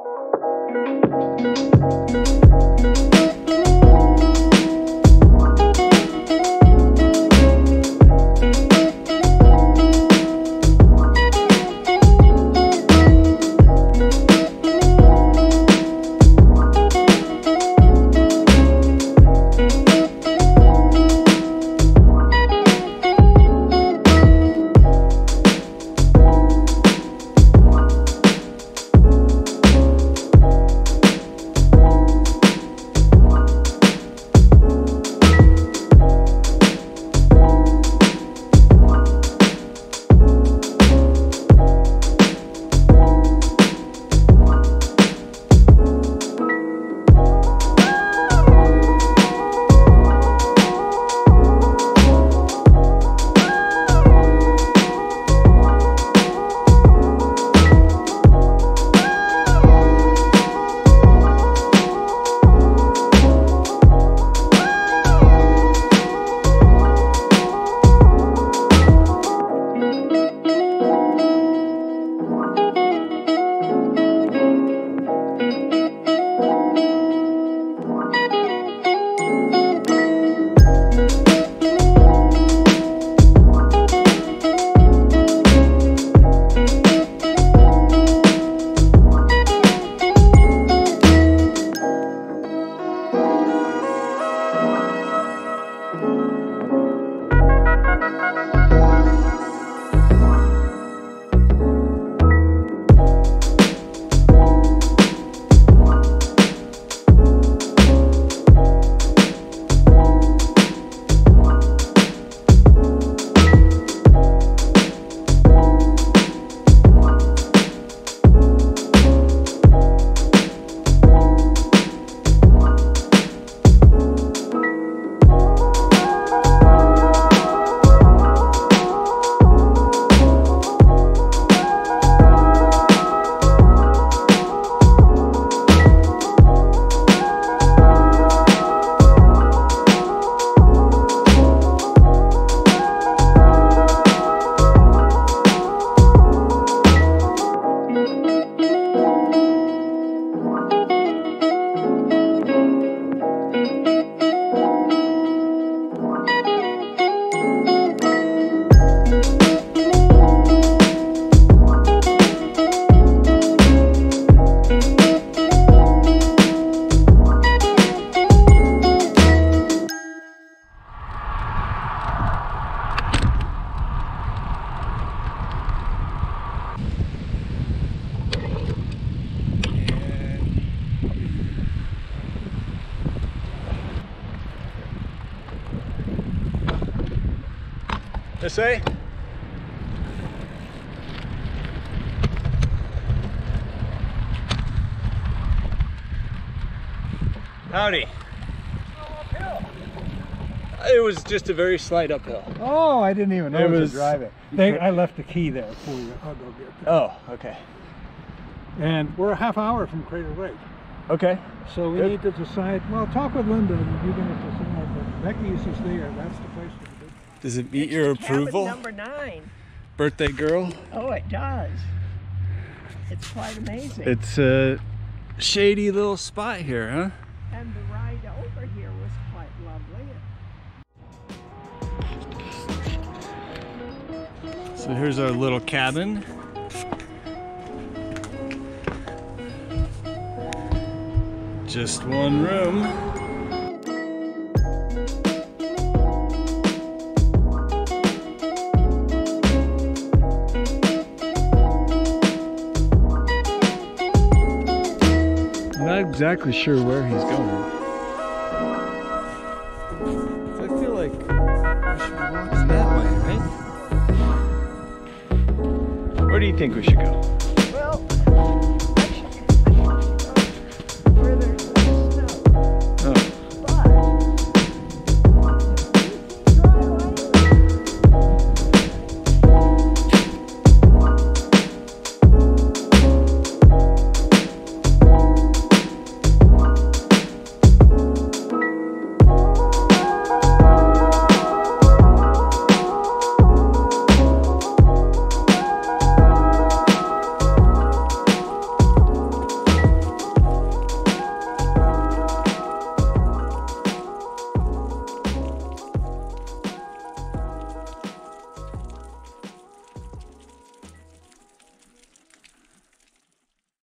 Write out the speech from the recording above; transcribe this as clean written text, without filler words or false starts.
This way? Howdy. It was just a very slight uphill. Oh, I didn't even know to drive it. I left the key there for you. I'll go get it. Oh, okay. And we're a half hour from Crater Lake. Okay. So we need to decide, well, talk with Linda and you're going to decide, but Becky's is there. That's the place to do. Does it meet your approval? Number 9. Birthday girl? Oh, it does. It's quite amazing. It's a shady little spot here, huh? And the ride over here was quite lovely. So here's our little cabin. Just one room. Not exactly sure where he's going. I feel like we should be walking that way, right? Where do you think we should go?